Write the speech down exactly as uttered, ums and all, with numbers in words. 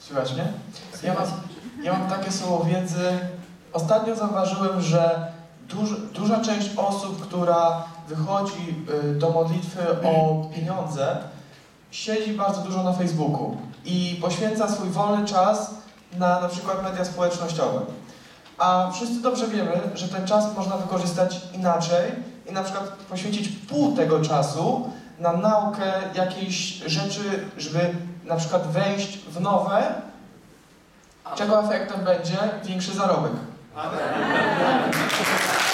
Słychać mnie? Ja mam, ja mam takie słowo wiedzy. Ostatnio zauważyłem, że duż, duża część osób, która wychodzi do modlitwy o pieniądze, siedzi bardzo dużo na Facebooku i poświęca swój wolny czas na na przykład media społecznościowe. A wszyscy dobrze wiemy, że ten czas można wykorzystać inaczej i na przykład poświęcić pół tego czasu na naukę jakiejś rzeczy, żeby na przykład wejść w nowe, czego efektem będzie większy zarobek. Amen.